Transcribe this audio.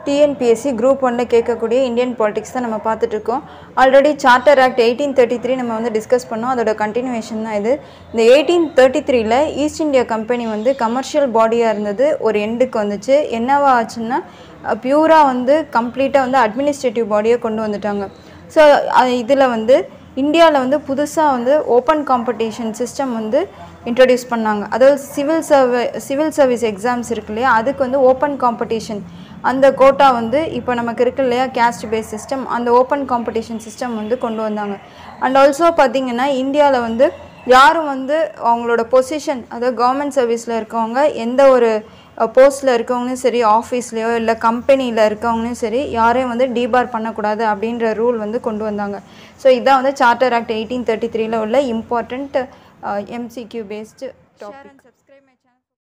TNPSC group 1ல கேட்கக்கூடிய Indian politics தான் நம்ம பார்த்துட்டு இருக்கோம். ஆல்ரெடி சார்ட்டர் ஆக்ட் 1833 நம்ம வந்து டிஸ்கஸ் பண்ணோம். அதோட கண்டினியூவேஷன் தான் இது. இந்த 1833ல ஈஸ்ட் இந்தியா கம்பெனி வந்து கமர்ஷியல் பாடியாக இருந்தது, ஒரு எண்டுக்கு வந்துச்சு. என்னவா ஆச்சுன்னா பியூராக வந்து கம்ப்ளீட்டாக வந்து அட்மினிஸ்ட்ரேட்டிவ் பாடியை கொண்டு வந்துட்டாங்க. ஸோ இதில் வந்து இந்தியாவில் வந்து புதுசாக வந்து ஓப்பன் காம்படிஷன் சிஸ்டம் வந்து இன்ட்ரடியூஸ் பண்ணாங்க. அதாவது சிவில் சர்வீஸ் எக்ஸாம்ஸ் இருக்கு இல்லையா, அதுக்கு வந்து ஓப்பன் காம்படிஷன் அந்த கோட்டா வந்து இப்போ நமக்கு இருக்கு இல்லையா, கேஸ்ட் பேஸ் சிஸ்டம், அந்த ஓப்பன் காம்படிஷன் சிஸ்டம் வந்து கொண்டு வந்தாங்க. அண்ட் ஆல்சோ பார்த்திங்கன்னா இந்தியாவில் வந்து யாரும் வந்து அவங்களோட பொசிஷன், அதாவது கவர்மெண்ட் சர்வீஸில் இருக்கவங்க எந்த ஒரு போஸ்ட்டில் இருக்கவங்களும் சரி, ஆஃபீஸ்லேயோ இல்லை கம்பெனியில் இருக்கவங்களும் சரி, யாரையும் வந்து டீபார் பண்ணக்கூடாது அப்படின்ற ரூல் வந்து கொண்டு வந்தாங்க. ஸோ இதான் வந்து சார்ட்டர் ஆக்ட் 1833ல உள்ள இம்பார்ட்டண்ட் MCQ பேஸ்டு டாபிக்.